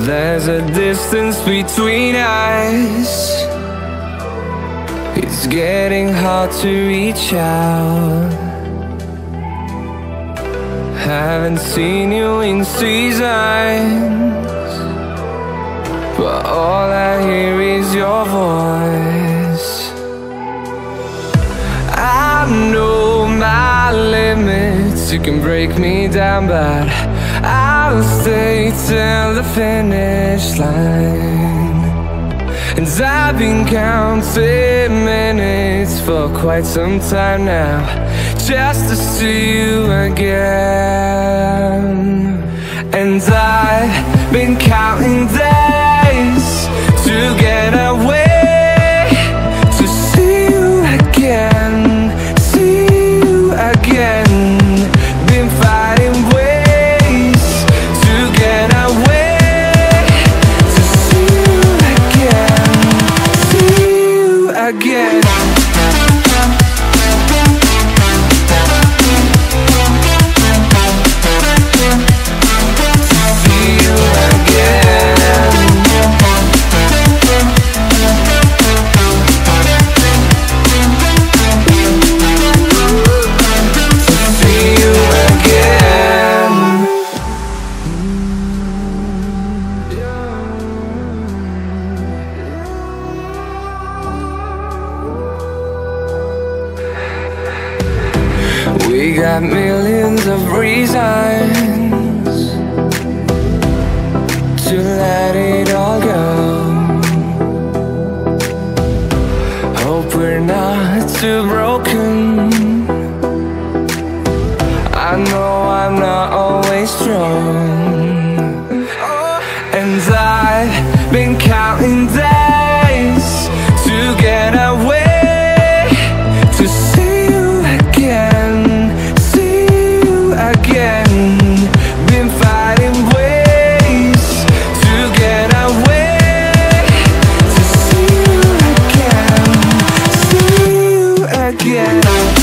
There's a distance between us. It's getting hard to reach out. Haven't seen you in seasons, but all I hear is your voice. I know my limits, you can break me down, but I'll stay till the finish line. And I've been counting minutes for quite some time now, just to see you again. And I've been counting days to get away, to see you again, see you again. Been fighting ways to get away, to see you again, see you again. We got millions of reasons to let it all go. Hope we're not too broken. I know I'm not always strong, and I've been counting days to get away, to see you again, again. Been fighting ways to get away, to see you again, see you again.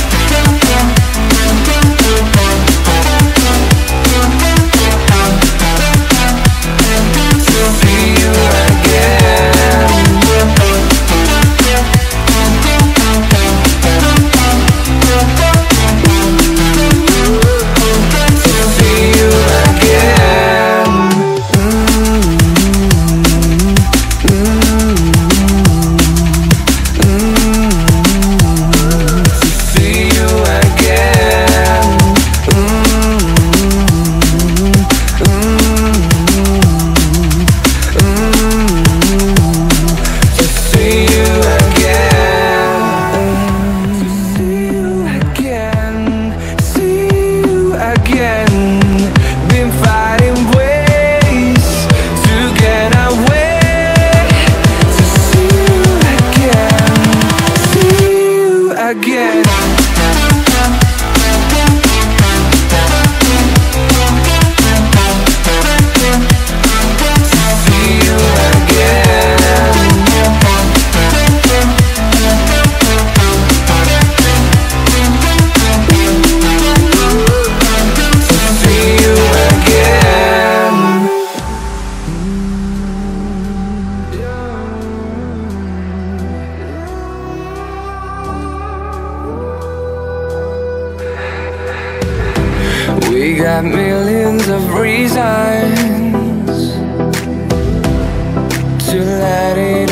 We got millions of reasons to let it